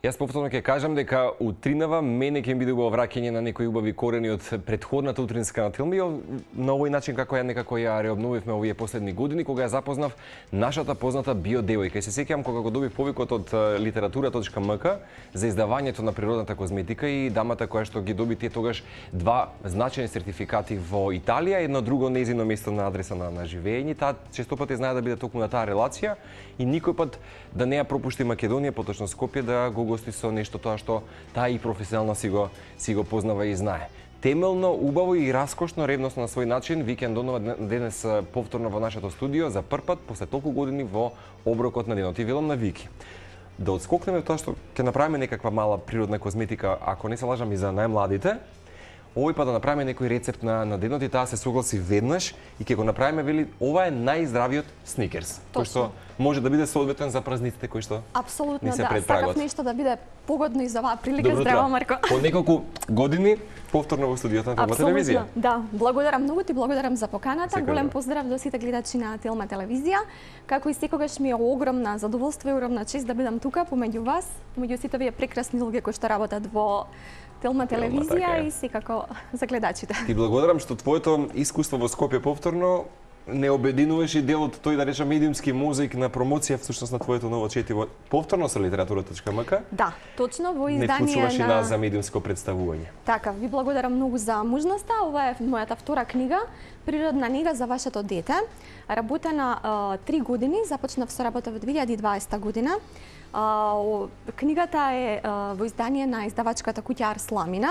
Јас повторно ќе кажам дека утринава мене ќе ми биде убаво враќање на некои убави корени од претходната утринска на Телмио, на овој начин како ја реобновивме овие последни години кога ја запознав нашата позната биодевојка. И се сеќавам кога го добив повикот од литература.мк за издавањето на природната козметика и дамата која што ги доби тие тогаш два значајни сертификати во Италија, едно друго нејзино место на адреса на живење. Таа честопати знае да биде токму на таа релација и никој пат да не ја пропушти Македонија, поточно Скопје, да го гости со нешто тоа што таа и професионално си го познава и знае. Темелно, убаво и раскошно, ревносно на свој начин, Викенд Донова денес повторно во нашето студио за прв пат после толку години во оброкот на денот. И велам на Вики да отскокнеме тоа што ќе направиме некаква мала природна козметика, ако не се лажам и за најмладите. Овој пат да направиме некој рецепт на денот и таа се согласи веднаш и ќе го направиме, вели, ова е најздравиот сникерс, кој што може да биде соодветен за празниците кои што апсолутно ни се да, предпрагот. сакав нешто да биде погодно и за оваа прилика. Здраво, Марко. По неколку години повторно во студиото на Телма телевизија. Да, благодарам многу ти, благодарам за поканата. Секој Голем поздрав до сите гледачи на Телма телевизија. Како и секогаш ми е огромна задоволство и огромна чест да бидам тука помеѓу вас, помеѓу сите овие прекрасни луѓе кои што работат во Телма телевизија и секако за гледачите. Ти благодарам што твоето искуство во Скопје повторно не обединуваш и делот тој, да речам, медиумски мозаик на промоција всушност на твоето ново четиво повторно со литература.мк. Да, точно во издание не вклучуваш на... и нас за медиумско представување. Така, ви благодарам многу за можноста. Ова е мојата втора книга, Природна нега за вашето дете. Работена 3 години, започнав со работа во 2020 година. Книгата е во издание на издавачката куќа Арсламина.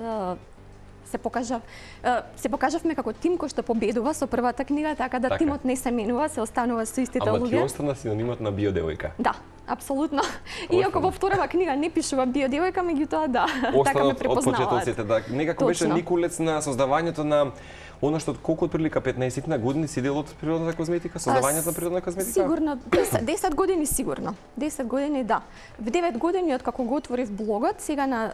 Се покажавме како тим кој што победува со првата книга, така да тимот не се менува, се останува со истите луѓе. Ама ти остана синонимот на биодевојка. Да, апсолутно. Иако во вторава книга не пишува биодевојка, меѓутоа да, така ме препознаваат. Од почетоците, да. Некако беше Николец на создавањето на она што колку отприлика 15 на години си дел од природната козметика, создавањето на природна козметика? Сигурно 10 години сигурно. 10 години да. В 9 години од како го отворив блогот, сега на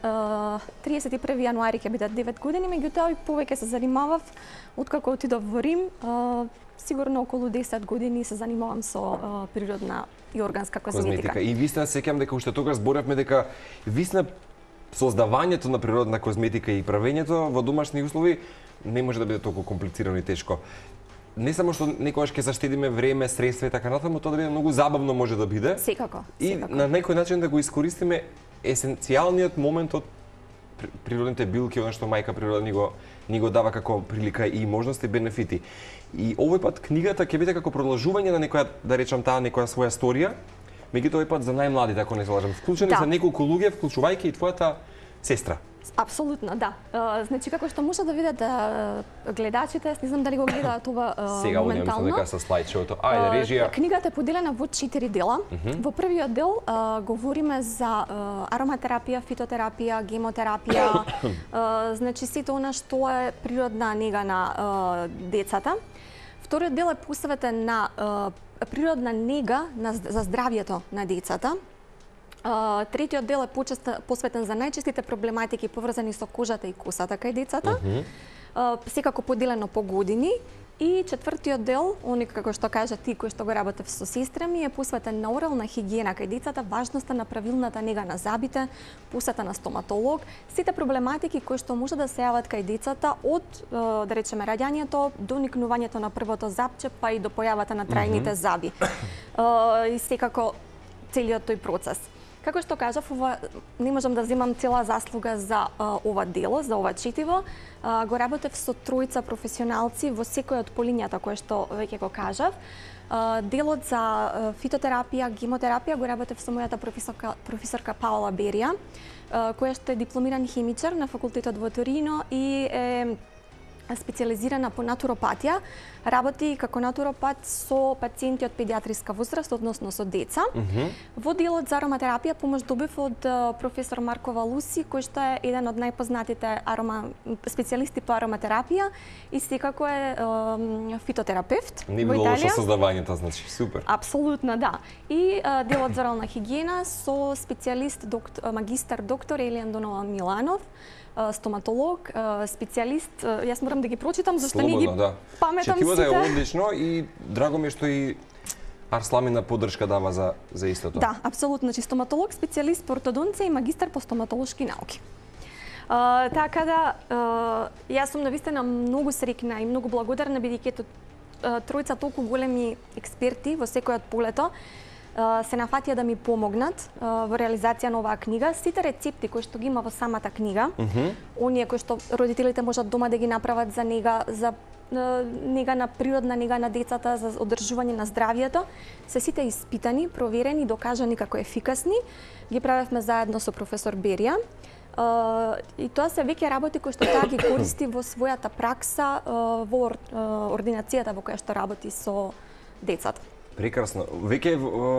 31 јануари ќе бидат 9 години, меѓутоа и повеќе се занимавав откако отидов во Рим. Сигурно околу 10 години се занимавам со природна и органска козметика. И вистина се сеќавам дека уште тогаш зборевме дека вистина создавањето на природна козметика и правењето во домашни услови не може да биде толку комплицирано и тешко. Не само што некогаш ќе заштедиме време, средства и така натаму, тоа да биде многу забавно може да биде. Секако. И на некој начин да го искористиме есенцијалниот момент од природните билки, она што мајка природа ни го дава како прилика и можности, бенефити. И овој пат книгата ќе биде како продолжување на некоја, да речам таа некоја своја сторија, меѓутоа овој пат за најмладите, ако не се лажам. Вклучени се неколку луѓе, вклучувајќи и твојата сестра. Апсолутно, да. Значи, како што може да видат гледачите, не знам дали го гледаат ова сега моментално. Сега со слайдшоуто. Ајде, режија. Книгата е поделена во 4 дела. Во првиот дел говориме за ароматерапија, фитотерапија, гемотерапија, значи сето она што е природна нега на децата. Вториот дел е посветен на природна нега за здравјето на децата. Третиот дел е посветен за најчестите проблематики поврзани со кожата и косата кај децата, секако поделено по години. И четвртиот дел, оној како што кажа ти кој што го работев со сестра ми, е посветен на орална хигиена кај децата, важноста на правилната нега на забите, посета на стоматолог, сите проблематики кои што може да се јават кај децата од, да речеме, раѓањето до никнувањето на првото запче, па и до појавата на трајните заби. И секако целиот тој процес. Како што кажав, не можам да земам цела заслуга за ова дело, за ова четиво. Го работев со тројца професионалци во секој од полињата кое што веќе го кажав. Делот за фитотерапија, гемотерапија го работев со мојата професорка Паула Берија, која што е дипломиран химичар на факултетот во Торино и е специализирана по натуропатија, работи како натуропат со пациенти од педиатриска возраст, односно со деца. Во делот за ароматерапија помош добив од професор Марко Валуси, кој што е еден од најпознатите специјалисти по ароматерапија и секако е фитотерапевт во Италија. Не било лошо создавањето, значи супер. Апсолутно, да. И делот за орална хигиена со специјалист магистар доктор Елијан Донова Миланов, стоматолог, специјалист. Јас морам да ги прочитам зашто не ги паметам сите. Четивото е одлично и драго ми е што и Арсламина поддршка дава за истото. Да, апсолутно. Значи стоматолог, специјалист по ортодонција и магистар по стоматолошки науки. Така да, јас сум навистина многу среќна и многу благодарна бидејќи ето тројца толку големи експерти во секој од полето се нафатија да ми помогнат во реализација на оваа книга. Сите рецепти кои што ги има во самата книга, оние кои што родителите можат дома да ги направат за нега, за нега на природна нега на децата, за одржување на здравието, се сите испитани, проверени, докажани како ефикасни. Ги правевме заедно со професор Берија. И тоа се веќе работи кои што таа ги користи во својата пракса во ординацијата во која што работи со децата. Прекрасно. Веќе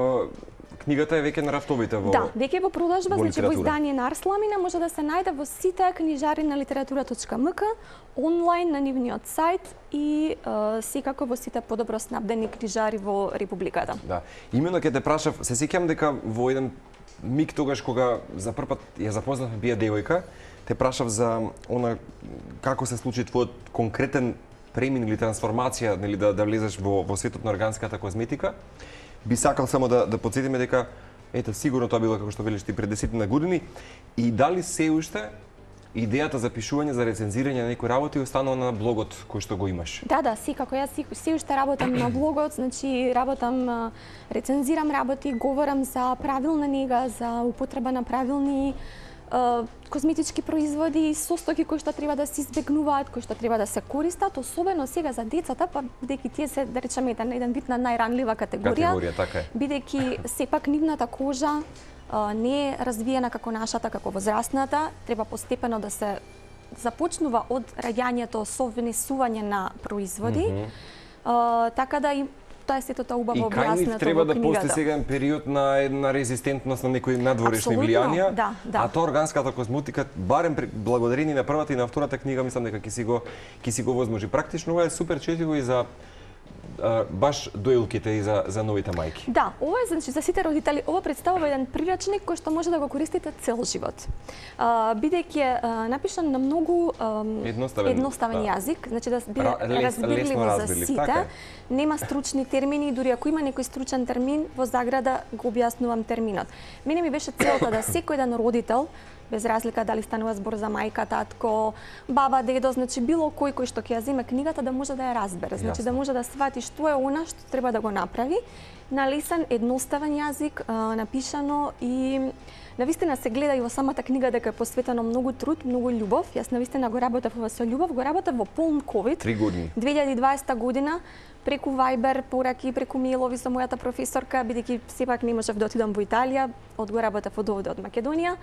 книгата е веќе на рафтовите во Да, веќе во продажба, значи во литература. издание на Арсламина може да се најде во сите книжари на литература.мк, онлайн на нивниот сајт и секако во сите подобро снабдени книжари во Републиката. Да. Имено ќе те прашав, се сеќам дека во еден миг тогаш кога за прв пат ја запознавме бија девојка, те прашав за она како се случи твојот конкретен премин или трансформација, нели да влезеш во светот на органската козметика. Би сакал само да потсетиме дека ете сигурно тоа било како што велиш ти пред 10 години и дали се уште идејата за пишување, за рецензирање на некои работи останува на блогот кој што го имаш? Да, секако. Јас се уште работам на блогот, значи работам, рецензирам работи, говорам за правилна нега, за употреба на правилни козметички производи, состојки кои што треба да се избегнуваат, кои што треба да се користат, особено сега за децата, па бидејќи тие се, да речеме, еден вид на најранлива категорија. Така е. Бидејќи сепак нивната кожа не е развиена како нашата, како возрастната, треба постепено да се започнува од раѓањето со внесување на производи. Така да и тоа е сето тоа убаво објаснето во книгата. И кај нив треба да постои сега период на една резистентност на некои надворешни влијанија, да. а тоа органската козметика, барем благодарение на првата и на втората книга, мислам дека ќе си го возможи. Практично ова е супер четиво и за баш доилките и за новите мајки. Да, ова е значи за сите родители, ова представува еден прирачник кој што може да го користите цел живот. Бидејќи е напишан на многу едноставен јазик, значи да биде разбирливо за сите. Нема стручни термини, дури ако има некој стручен термин, во заграда го објаснувам терминот. Мене ми беше целта да секој еден родител, без разлика дали станува збор за мајка, татко, баба, дедо, значи било кој што ќе ја земе книгата да може да ја разбере, значи да може да свати што е она што треба да го направи, на лесен, едноставен јазик, напишано и навистина се гледа и во самата книга дека е посветено многу труд, многу љубов. Јас навистина го работев со љубов, го работев во полн ковид. 3 години. 2020 година преку Viber, пораки, преку мејлови со мојата професорка, бидејќи сепак не можев да отидам во Италија, го работев од овде од Македонија.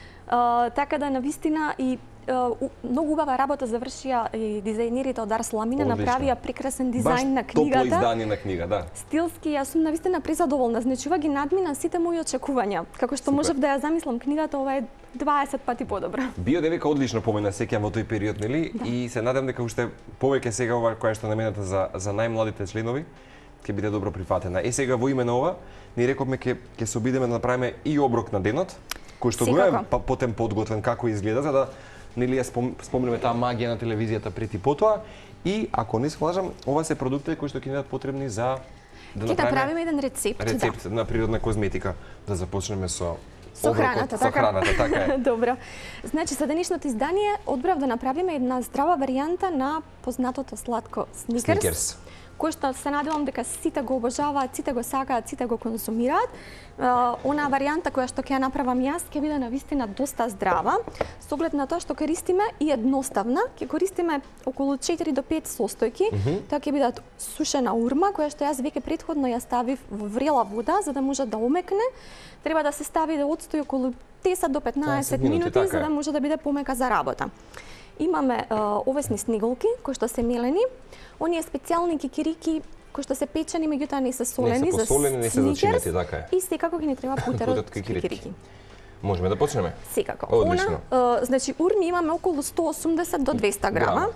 Така да навистина и многу убава работа завршија и дизајнерите од Арсламина, направија прекрасен дизајн на книгата. Баш топло издание на книга, да. Стилски, јас сум навистина презадоволна, значи ова ги надмина сите мои очекувања. Како што можев да ја замислам книгата, ова е 20 пати подобра. Био девојка одлично помена, сеќавам во тој период, нели? Да. И се надам дека уште повеќе сега ова која што намената за најмладите членови ќе биде добро прифатена. Сега во име на ова, ни рековме ќе се обидеме да направиме и оброк на денот, кој што го е потем подготвен како изгледа, за да нели ја спомнеме таа магија на телевизијата пред и потоа. И ако не се лажам, ова се продукти кои што ќе ни дадат потребни за да направиме еден рецепт. Рецепт на природна козметика. Да започнеме со храната, така? Со храната, така е. Добро. Значи, за денешното издание одбрав да направиме една здрава варијанта на познатото сладко Сникерс. Кој што се надевам дека сите го обожаваат, сите го сакаат, сите го консумираат. Она варијанта која што ќе ја направам јас ќе биде навистина доста здрава. Со оглед на тоа што користиме и едноставна, ќе користиме околу 4 до 5 состојки. Тоа ќе биде сушена урма која што јас веќе претходно ја ставив во врела вода за да може да омекне. Треба да се стави да отстои околу 10 до 15 минути за да може да биде помека за работа. Имаме овесни снеголки кои што се мелени, оние специјални кикирики кои што се печени, меѓутоа не се солени за Сникерс, така е. И секако ќе ни треба путер од кикирики. Можеме да почнеме? Секако. Одлично. Значи урми имаме околу 180 до 200 грама.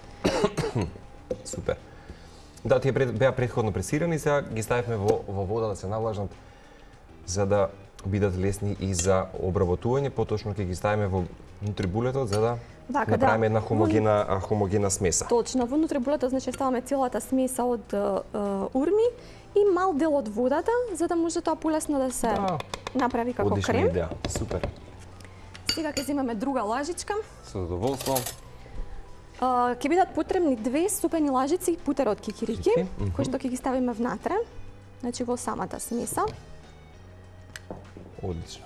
Супер. Да, тие беа претходно пресирани, сега ги ставивме во вода да се навлажнат за да бидат лесни и за обработување, поточно ќе ги ставиме во внутри булетот за да Вака, направиме една хомогена смеса. Точно, внутре булето значи ставаме целата смеса од урми и мал дел од водата, за да може тоа полесно да се направи како Одлична крем. идеја, супер. Сега ќе земеме друга лажичка. Со задоволство. Ќе бидат потребни 2 супени лажици и путер од кикирики, кои што ќе ги ставиме внатре, значи во самата смеса. Одлично.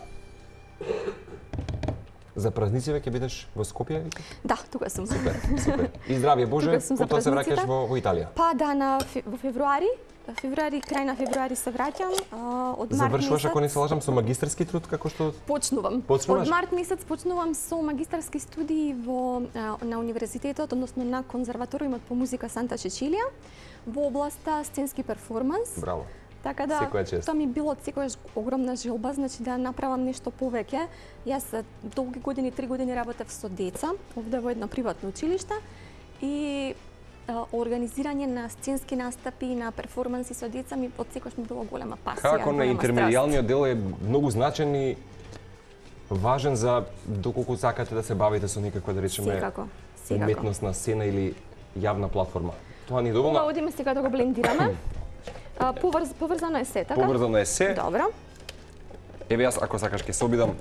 За празниците ќе бидеш во Скопје? Да, тука сум. Супер, супер. И здравје Боже, Тука сум за потоа се празниците. враќаш во Италија. Па да, во февруари, крај на февруари се враќам, од март Завршуваш, месец. ако не се лажам, со магистарски труд, како што... Почнувам. Почнуваш? Од март месец почнувам со магистарски студии на универзитетот, односно на конзерваториумот по музика Санта Чечилија, во областа сценски перформанс. Браво. Така да, Секоја чест. тоа ми било секојаш огромна желба, значи да направам нешто повеќе. Јас долги години, 3 години работев со деца, овде во едно приватно училиште и организирање на сценски настапи, на перформанси со деца ми од секојаш ми било голема пасија. Како на интермедијалниот дел е многу значен и важен за доколку сакате да се бавите со некаква, да речеме, Секако. уметност на сцена или јавна платформа. Тоа ни е доволно. Ова одиме сега да го блендираме. Поврзано е се, така? Поврзано е се. Добро. Еве јас ако сакаш ќе се обидам.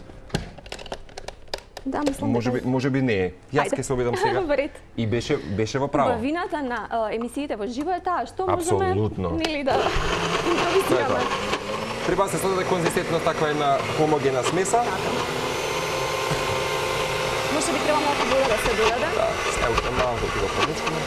Да, мислам Може би не е. Јас ќе се обидам сега. Во ред. И беше во право. Убавината на емисиите во живо е таа што можеме Апсолутно. нели да импровизираме. Треба да се создаде конзистентност таква една хомогена смеса. Може би треба малку вода да се додаде. Да, сега уште малку ќе го помешаме.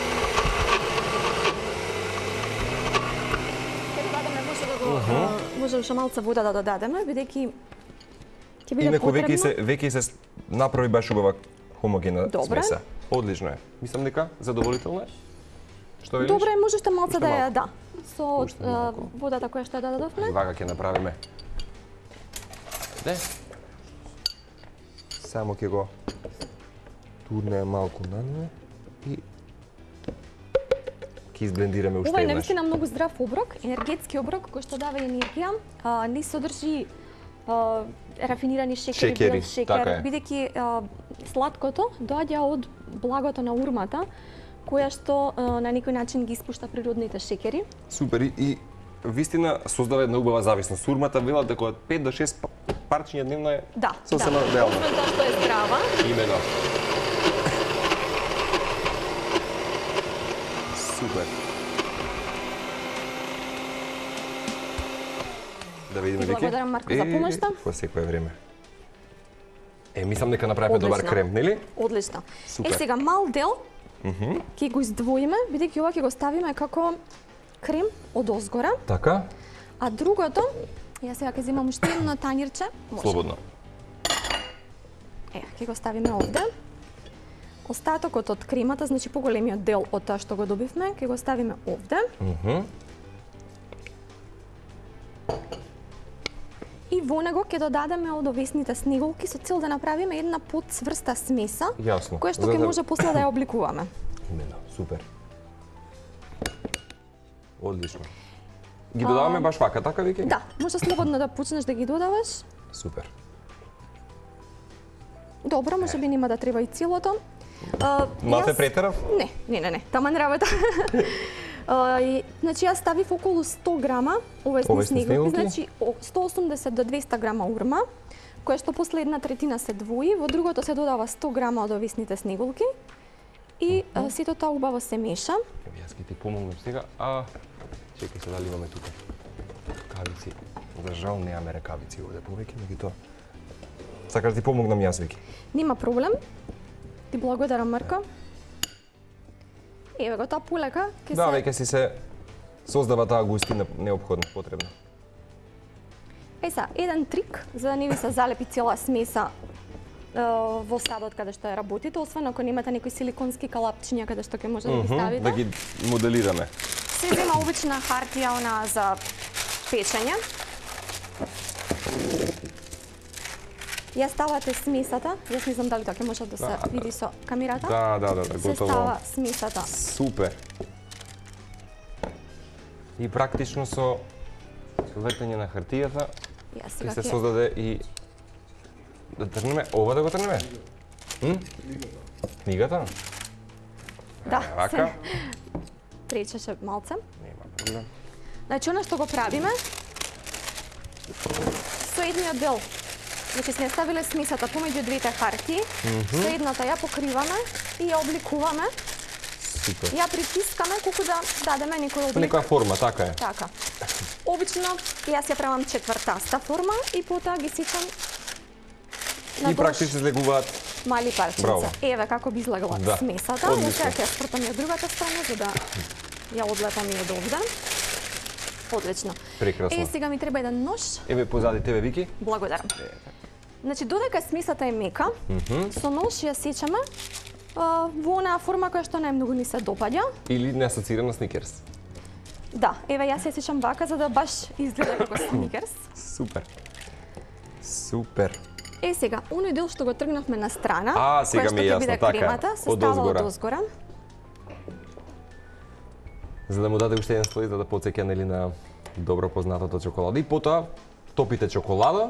Ќе додадеме, може уште малку вода да додадеме, бидејќи ќе биде Инаку потребно. веќе се направи баш убава хомогена Добре. смеса. Одлично е. Мислам дека задоволително е. Што велиш? Добре, може уште малку да ја малку. со Уште малку. водата која што ја додадовме. Вака ќе направиме. Не. Само ќе го турнеме малку наниве и ќе изблендираме уште Ова е еднаш. навистина многу здрав оброк, енергетски оброк кој што дава енергија, не содржи рафинирани шекери, Шекери, бел шекер, така е. бидејќи сладкото доаѓа од благото на урмата, која што на некој начин ги испушта природните шекери. Супер и вистина создава една убава зависност. Урмата велат дека од 5 до 6 парчиња дневно е Да, сосема да. реално. Освен тоа што е здрава. Имено. Супер. Да видиме веќе. Благодарам, Марко, за помошта. Во секое време. Мислам дека направивме добар Одлично. крем, нели? Одлично. Супер. Сега мал дел ќе го издвоиме, бидејќи ова ќе го ставиме како крем од озгора, Така? а другото, јас сега ќе земам уште едно тањирче, може. Слободно. Ќе го ставиме овде. Остатокот од кремата, значи поголемиот дел од тоа што го добивме, ќе го ставиме овде. И во него ќе додадеме од овесните снеголки со цел да направиме една подсврста смеса, Јасно. која што За ќе да- може после да ја обликуваме. Имено, супер. Одлично. Ги додаваме баш вака, така веќе? Да, може слободно да почнеш да ги додаваш. Супер. Добро, може би нема да треба и целото. Малце претерав? Не. Таман работа. Значи јас ставив околу 100 грама овесни Овесни снеголки, снеголки. значи 180 до 200 грама урма, која што после една третина се двои, во другото се додава 100 грама од овесните снеголки и сето тоа убаво се меша. Јас ќе ти помогнам сега. Чекај се дали имаме тука ракавици. За жал немаме ракавици овде повеќе, меѓутоа. Сакаш да ти помогнам јас веќе? Нема проблем. Ти благодарам, Марко. Еве го таа пулека, ќе Да, се веќе си се создава таа густина неопходна, потребна. Са, еден трик за да не ви се залепи цела смеса во садот каде што ја работите, освен ако немате некои силиконски калапчиња каде што ќе може да ги ставите. Да ги моделираме. Се зема обична хартија она за печење. Ја ставате смесата, јас не знам дали тоа ќе може да се види со камерата. Да, Се готово. става смесата. Супер. И практично со вртење на хартијата Јас ќе сега се ќе создаде и да трнеме, ова да го трнеме. Книгата? Да, Вака? пречеше малце. Нема проблем. Значи, она што го правиме, со едниот дел, значи сме ставиле смесата помеѓу двете хартии, со едната ја покриваме и ја обликуваме, Супер. ја притискаме колку да дадеме некоја облика. Некоја форма, така е. Така. Обично јас ја правам четвртаста форма и потоа ги сечам на И практично излегуваат. мали Браво. парчица. Еве како би излегала Да. смесата. Одлично. Ја сега ќе ја спртам и од другата страна за да ја одлепам и од овде. Одлично. Прекрасно. Сега ми треба еден нож. Еве позади тебе, Вики. Благодарам. Значи, додека смесата е мека, со нож ја сечаме во онаа форма која што најмногу ни се допаѓа. Или не асоцира на сникерс. Да, еве јас ја сечам вака за да баш изгледа како сникерс. Супер. Супер. Сега, оној дел што го тргнавме на страна, сега која ми е што ќе јасно, биде така е, кремата, се од става озгора. од озгора. За да му даде уште еден слој за да потсеќа нели на добро познатото чоколада. И потоа топите чоколада.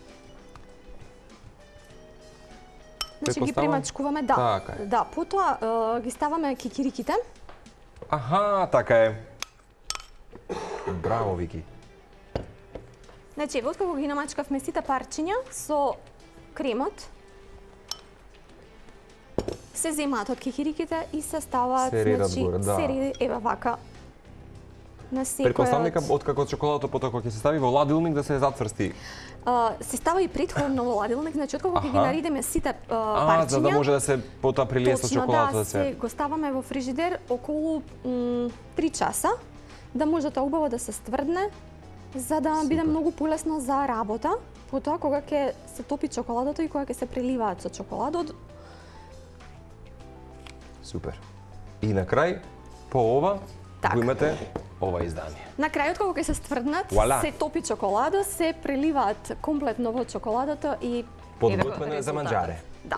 Значи ги Претпоставам? примачкуваме, да. Така е. Да, потоа ги ставаме кикириките. Аха, така е. Браво, Вики. Значи, еве откако ги намачкавме сите парчиња со кремот, се земаат од кикириките и се ставаат, Се редат значи, горе, да. се реди, еве вака, на Претпоставам дека секој од... откако чоколадата потоа кога ќе се стави во ладилник да се зацврсти. Се става и претходно во ладилник, значи откако ќе ги Аха. наредиме сите За парчиња, да може да се потоа прилие со точно, чоколадата да, да се се... го ставаме во фрижидер околу 3 часа, да може тоа убаво да се стврдне, за да биде многу полесно за работа, потоа кога ќе се топи чоколадото и кога ќе се преливаат со чоколадот. Супер. И на крај, по ова, Така. го имате ова издание. На крајот кога ќе се стврднат, Вуаля. се топи чоколада, се преливаат комплетно во чоколадото и Подготвено еве е за резултатот. манџаре. Да.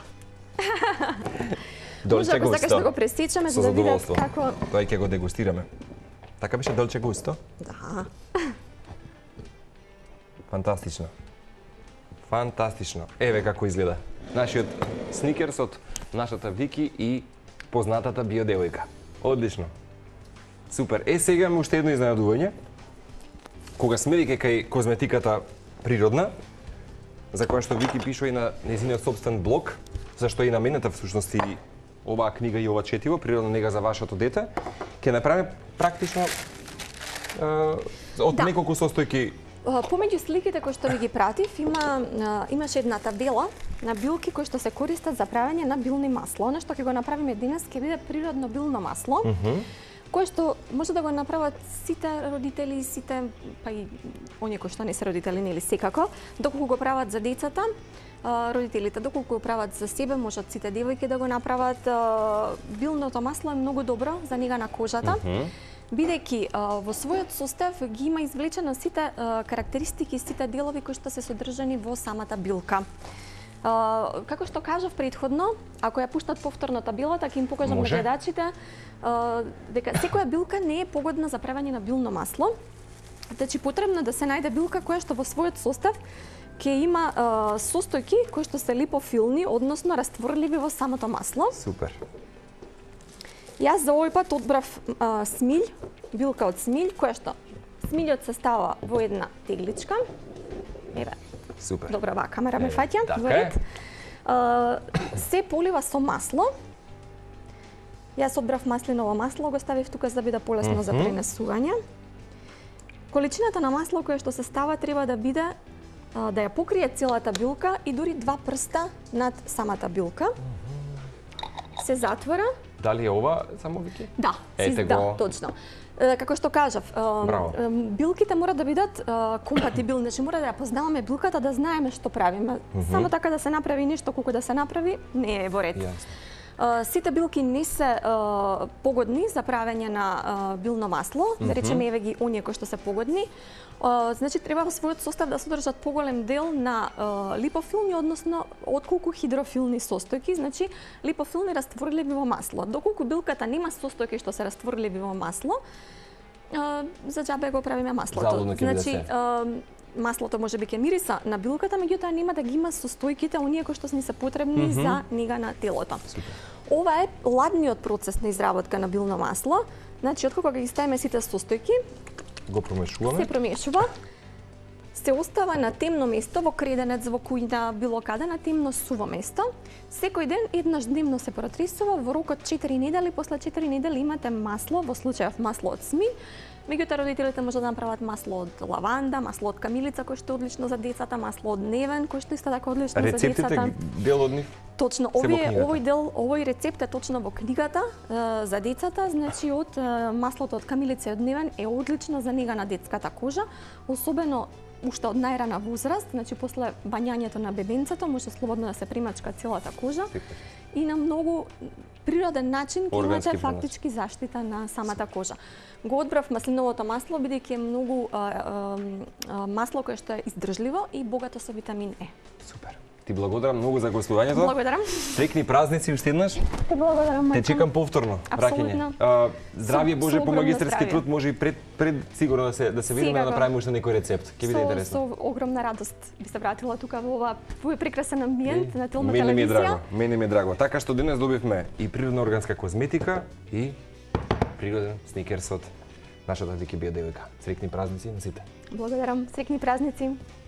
Долче Може ако сакаш густо. да го пресечеме Со за да видат задоволство. како... Тој ќе го дегустираме. Така беше долче густо? Да. Фантастично. Фантастично. Еве како изгледа. Нашиот сникерс од нашата Вики и познатата биодевојка. Одлично. Супер. Сега имаме уште едно изненадување. Кога сме веќе кај козметиката природна, за која што Вики пишува и на незиниот собствен блог, зашто и намената всушност и оваа книга и ова четиво, природна нега за вашето дете, ќе направиме практично од Да. неколку состојки. Помеѓу сликите кои што ви ги пратив, имаше една табела на билки кои што се користат за правење на билни масло. Она што ќе го направиме денес ќе биде природно билно масло, кое што може да го направат сите родители, сите, па и оние кои што не се родители, нели секако, доколку го прават за децата, родителите доколку го прават за себе, можат сите девојки да го направат. Билното масло е многу добро за нега на кожата. Бидејќи во својот состав ги има извлечено сите карактеристики, сите делови кои што се содржани во самата билка. Како што кажав претходно, ако ја пуштат повторно табелата, ќе им покажам на Може. гледачите дека секоја билка не е погодна за правење на билно масло. Значи потребно да се најде билка која што во својот состав ќе има состојки кои што се липофилни, односно растворливи во самото масло. Супер. Јас за овој пат одбрав смилј, билка од смилј, која што смилјот се става во една тегличка. Еве, Супер. добро, оваа камера ме фаќа така во е. ред. Се полива со масло. Јас одбрав маслиново масло, го ставив тука за да биде полесно за пренесување. Количината на масло која што се става треба да биде да ја покрие целата билка и дури 2 прста над самата билка. Се затвора. Дали е ова само Вики? Да, Ете да, го. точно. Како што кажав, Браво. билките мора да бидат компатибилни, значи мора да ја познаваме билката, да знаеме што правиме. Само така да се направи нешто колку да се направи, не е во ред. Јасно. Сите билки не се погодни за правење на билно масло, да речеме еве ги оние кои што се погодни. Значи треба во својот состав да содржат поголем дел на липофилни, односно отколку хидрофилни состојки, значи липофилни растворливи во масло. Доколку билката нема состојки што се растворливи во масло, За џабе го правиме маслото. Залудно ќе биде Значи, маслото може би ќе мириса на билката, меѓутоа нема да ги има состојките оние кои што ни се потребни за нега на телото. Ова е ладниот процес на изработка на билно масло. Значи, откако ги ставиме сите состојки, го промешуваме. се промешува, се остава на темно место, во креденец, во кујна, било каде, на темно суво место. Секој ден, еднаш дневно се протресува, во рок од 4 недели, после 4 недели имате масло, во случајов масло од смин. Меѓутоа, родителите може да направат масло од лаванда, масло од камилица, кој што е одлично за децата, масло од невен, кој што исто така одлично за децата. Рецептите, дел од нив? Точно, овој рецепт е точно во книгата за децата, значи од маслото од камилица и од невен е одлично за нега на детската кожа, особено уште од најрана возраст, значи после бањањето на бебенцето може слободно да се примачка целата кожа и на многу природен начин ќе имате фактички заштита на самата кожа. Го одбрав маслиновото масло бидејќи е многу масло кое што е издржливо и богато со витамин Е. Супер. Ти благодарам многу за гостувањето. Благодарам. Среќни празници уште еднаш. Те благодарам. Те чекам повторно. Апсолутно. Здравје Боже по магистарски здравје. труд, може и пред сигурно да се видиме да направиме уште некој рецепт. Ќе биде интересно. Со огромна радост би се вратила тука во овој прекрасен амбиент на Телма Мене ми е телевизија. драго, мене ми е драго. Така што денес добивме и природна органска козметика и природен сникерс од нашата Вики Био девојка. Среќни празници на сите. Благодарам. Среќни празници.